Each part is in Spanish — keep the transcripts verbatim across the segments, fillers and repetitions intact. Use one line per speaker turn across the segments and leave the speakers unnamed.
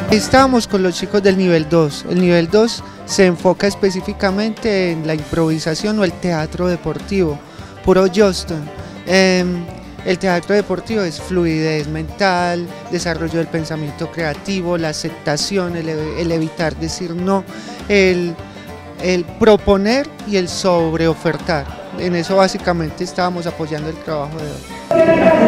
Estábamos con los chicos del nivel dos. El nivel dos se enfoca específicamente en la improvisación o el teatro deportivo, puro Johnston. Eh, el teatro deportivo es fluidez mental, desarrollo del pensamiento creativo, la aceptación, el, el evitar decir no, el, el proponer y el sobreofertar. En eso básicamente estábamos apoyando el trabajo de hoy.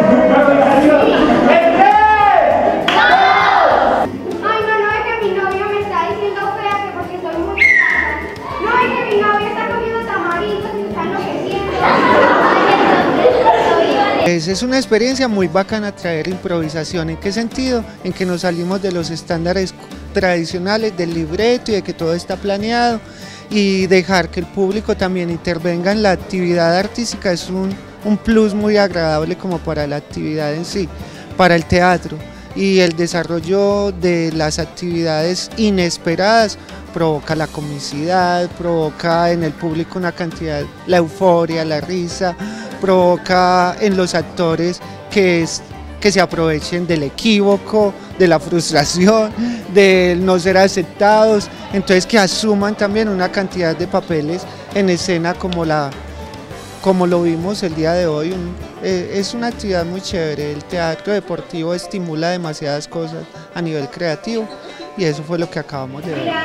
Es una experiencia muy bacana traer improvisación. ¿En qué sentido? En que nos salimos de los estándares tradicionales del libreto y de que todo está planeado, y dejar que el público también intervenga en la actividad artística es un, un plus muy agradable como para la actividad en sí, para el teatro. Y el desarrollo de las actividades inesperadas provoca la comicidad, provoca en el público una cantidad, la euforia, la risa, provoca en los actores que, es, que se aprovechen del equívoco, de la frustración, del no ser aceptados, entonces que asuman también una cantidad de papeles en escena como, la, como lo vimos el día de hoy. Un, eh, es una actividad muy chévere. El teatro deportivo estimula demasiadas cosas a nivel creativo y eso fue lo que acabamos de ver.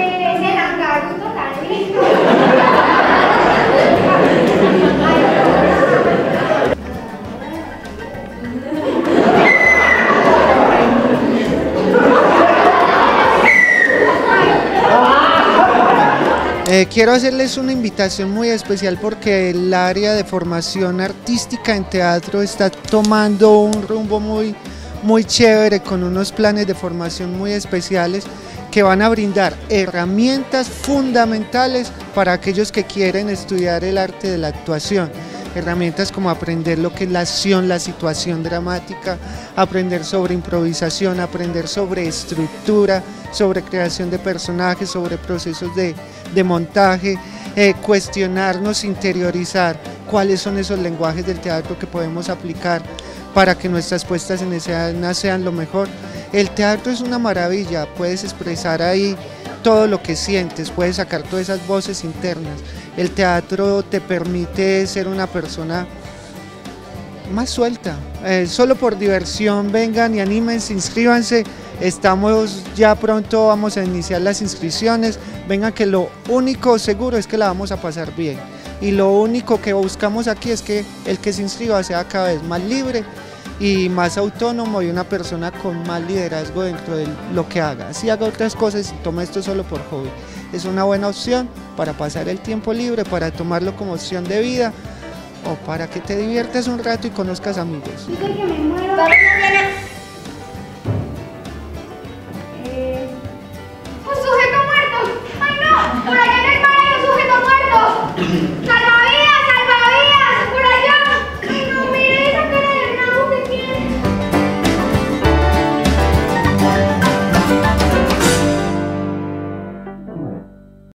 Eh, quiero hacerles una invitación muy especial porque el área de formación artística en teatro está tomando un rumbo muy, muy chévere, con unos planes de formación muy especiales que van a brindar herramientas fundamentales para aquellos que quieren estudiar el arte de la actuación. Herramientas como aprender lo que es la acción, la situación dramática, aprender sobre improvisación, aprender sobre estructura, sobre creación de personajes, sobre procesos de, de montaje, eh, cuestionarnos, interiorizar cuáles son esos lenguajes del teatro que podemos aplicar para que nuestras puestas en escena sean lo mejor. El teatro es una maravilla, puedes expresar ahí todo lo que sientes, puedes sacar todas esas voces internas. El teatro te permite ser una persona más suelta. Eh, solo por diversión, vengan y anímense, inscríbanse. Estamos ya pronto, vamos a iniciar las inscripciones. Vengan, que lo único seguro es que la vamos a pasar bien. Y lo único que buscamos aquí es que el que se inscriba sea cada vez más libre y más autónomo, y una persona con más liderazgo dentro de lo que haga. Si haga otras cosas y toma esto solo por hobby, es una buena opción para pasar el tiempo libre, para tomarlo como opción de vida o para que te diviertas un rato y conozcas amigos.